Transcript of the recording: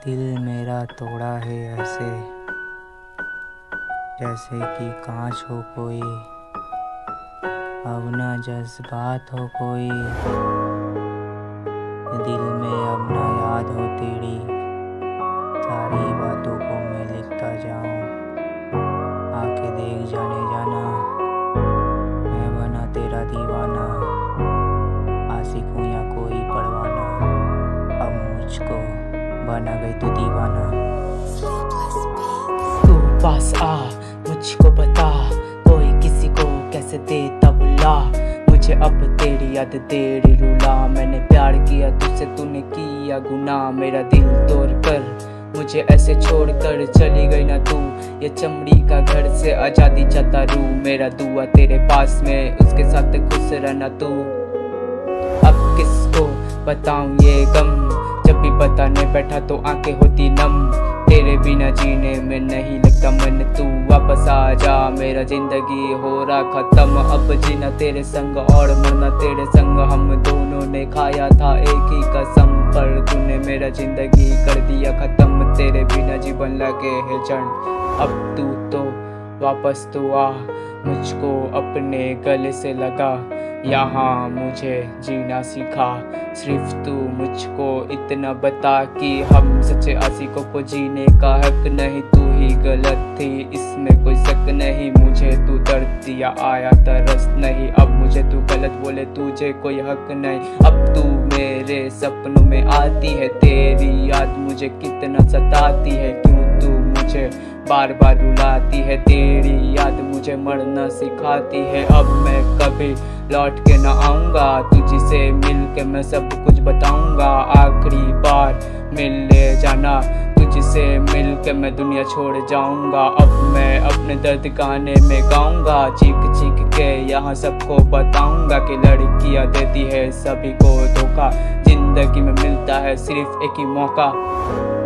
दिल मेरा तोड़ा है ऐसे, जैसे कि कांच हो कोई, अब ना जज्बात हो कोई। दिल में अब ना याद हो तेरी, सारी बातों को मैं लिखता जाऊं। आके देख जाने जाना, मैं बना तेरा दीवाना। आशिक हूँ या कोई परवाना, अब मुझको बना गई तू दीवाना। तू पास आ, मुझको बता, कोई किसी को कैसे देता बुला। मुझे अब तेरी याद तेरी रुला, मैंने प्यार किया तुझसे तूने किया गुनाह। मेरा दिल तोड़ कर मुझे ऐसे छोड़कर चली गई ना तू, ये चमड़ी का घर से आजादी चाहता रू। मेरा दुआ तेरे पास में, उसके साथ खुश रहना तू। अब किसको बताऊं ये गम, जब भी बताने बैठा तो आंखें होती नम। तेरे बिना जीने में नहीं लगता मन, तू वापस आ जा, मेरा जिंदगी हो रहा खत्म। अब जीना तेरे संग और मरना तेरे संग, हम दोनों ने खाया था एक ही कसम। पर तूने मेरा जिंदगी कर दिया खत्म, तेरे बिना जीवन लगे है जन। अब तू तो वापस तो आ, मुझको अपने गले से लगा। यहाँ मुझे जीना सिखा, सिर्फ तू मुझको इतना बता कि हम सच्चे आशिकों को जीने का हक नहीं। तू ही गलत थी, इसमें कोई शक नहीं। मुझे तू दर्द दिया, आया तरस नहीं। अब मुझे तू गलत बोले, तुझे कोई हक नहीं। अब तू मेरे सपनों में आती है, तेरी याद मुझे कितना सताती है। क्यों तू मुझे बार बार रुलाती है, तेरी याद मुझे मरना सिखाती है। अब मैं कभी लौट के ना आऊँगा, तुझसे मिल के मैं सब कुछ बताऊँगा। आखिरी बार मिल ले जाना, तुझसे मिल के मैं दुनिया छोड़ जाऊँगा। अब मैं अपने दर्द गाने में गाऊँगा, चीख चीख के यहाँ सबको बताऊँगा कि लड़कियाँ देती है सभी को धोखा। जिंदगी में मिलता है सिर्फ एक ही मौका।